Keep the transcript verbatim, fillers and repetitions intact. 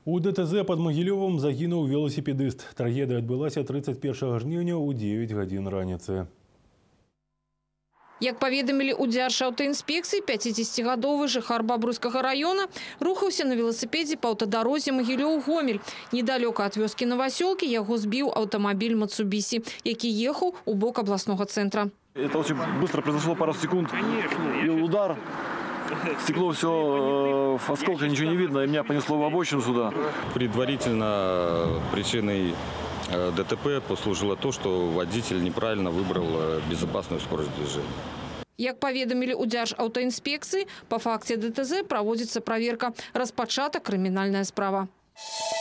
У ДТЗ под Могилевым загинуў велосипедист. Трагедия адбылася тридцать первого жніўня ў девять гадзін раніцы. Як паведамілі ў Дзяржаўтаінспекцыі, пяцідзесяцігадовы жыхар Бабруйскага района рухаўся на велосипеде по аўтадарозе Могилёў-Гомель. Недалёка ад вёскі Новасёлкі яго збіў аўтамабіль Мацубісі, які ехаў у бок областного центра. Это очень быстро произошло, пару секунд. И удар. Стекло все в осколках, ничего не видно, и меня понесло в обочину сюда. Предварительно причиной ДТП послужило то, что водитель неправильно выбрал безопасную скорость движения. Як паведамілі ў Дзяржаўтаінспекцыі, по факте ДТЗ проводится проверка. Распачата крымінальная справа.